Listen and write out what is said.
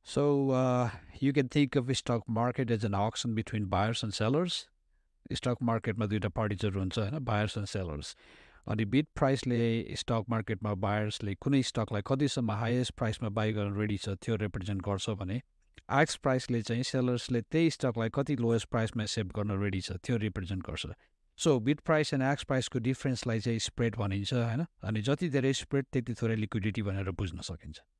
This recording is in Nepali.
You can think of stock market as an auction between buyers and sellers. Stock market मा दुईटा पार्टीजहरु हुन्छ हैन, buyers and sellers. अनि बिड प्राइसले स्टक मार्केटमा बायर्सले कुनै स्टकलाई कतिसम्म हाईएस्ट प्राइसमा बाई गर्न रेडी छ त्यो रिप्रेजेन्ट गर्छ भने एक्स प्राइसले चाहिँ सेलर्सले त्यही स्टकलाई कति लोएस्ट प्राइसमा सेभ गर्न रेडी छ त्यो रिप्रेजेन्ट गर्छ. सो बिड प्राइस एन्ड एक्स प्राइसको डिफरेन्सलाई चाहिँ स्प्रेड भनिन्छ हैन. अनि जति धेरै स्प्रेड त्यति थोरै लिक्विडिटी भनेर बुझ्न सकिन्छ.